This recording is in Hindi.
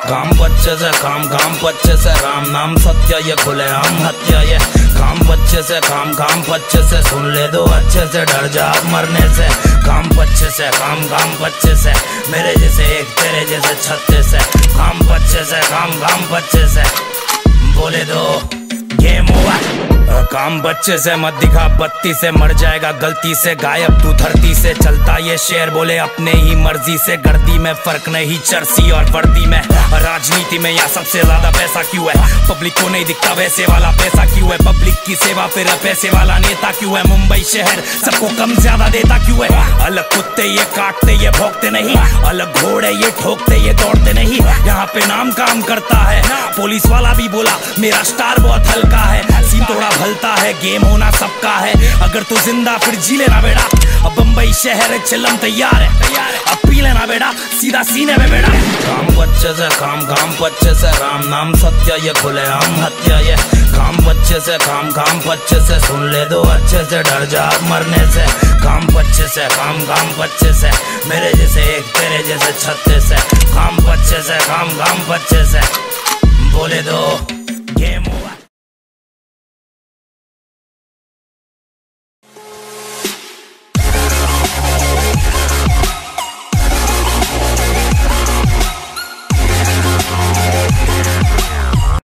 काम बच्चे से काम बच्चे से राम नाम सत्य ये खुले हम हत्या ये काम बच्चे से काम बच्चे से सुन ले दो अच्छे से डर जा मरने से काम बच्चे से काम बच्चे से मेरे जैसे एक तेरे जैसे छत्ते से काम बच्चे से काम बच्चे से बोले दो गेम ओवर। काम बच्चे से मत दिखा बत्ती से मर जाएगा गलती से गायब तू धरती से चलता ये शेर बोले अपने ही मर्जी से गर्दी में फर्क नहीं चर्सी और वर्दी में राजनीति में यहाँ सबसे ज्यादा पैसा क्यों है पब्लिक को नहीं दिखता वैसे वाला पैसा क्यों है पब्लिक की सेवा फिर पैसे वाला नेता क्यों है मुंबई शहर सबको कम ज्यादा देता क्यों है अलग कुत्ते ये काटते ये भोंकते नहीं अलग घोड़े ये ठोकते ये दौड़ते नहीं यहाँ पे नाम काम करता है पुलिस वाला भी बोला मेरा स्टार बहुत हल्का है सीन थोड़ा भलता है गेम होना सबका है अगर तू जिंदा फिर जी लेना बेटा अब बम्बई शहर चिल्लम तैयार है अब पी लेना बेटा सीधा सीने में बेटा काम बच्चे से काम बच्चे से राम नाम सत्य ये खुले हम हत्या ये काम बच्चे से काम बच्चे से सुन ले दो अच्छे से डर जा मरने से काम बच्चे से काम बच्चे से मेरे जैसे एक तेरे जैसे छत्ते से काम बच्चे से काम बच्चे से बोले दो